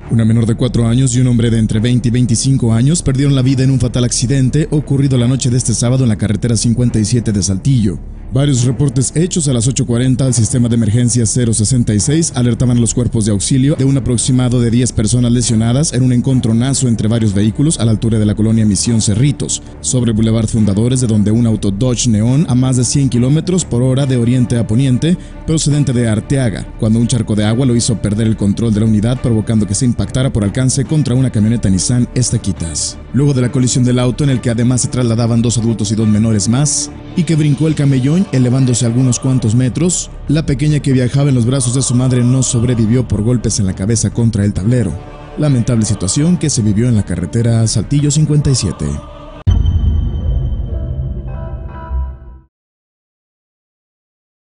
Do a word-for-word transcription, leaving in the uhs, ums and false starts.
Una menor de cuatro años y un hombre de entre veinte y veinticinco años perdieron la vida en un fatal accidente ocurrido la noche de este sábado en la carretera cincuenta y siete de Saltillo. Varios reportes hechos a las ocho cuarenta al sistema de emergencia cero sesenta y seis alertaban a los cuerpos de auxilio de un aproximado de diez personas lesionadas en un encontronazo entre varios vehículos a la altura de la colonia Misión Cerritos, sobre el Boulevard Fundadores, de donde un auto Dodge Neon a más de cien kilómetros por hora de oriente a poniente, procedente de Arteaga, cuando un charco de agua lo hizo perder el control de la unidad, provocando que se impactara por alcance contra una camioneta Nissan Estaquitas. Luego de la colisión del auto, en el que además se trasladaban dos adultos y dos menores más, y que brincó el camellón elevándose algunos cuantos metros, la pequeña que viajaba en los brazos de su madre no sobrevivió por golpes en la cabeza contra el tablero. Lamentable situación que se vivió en la carretera Saltillo cincuenta y siete.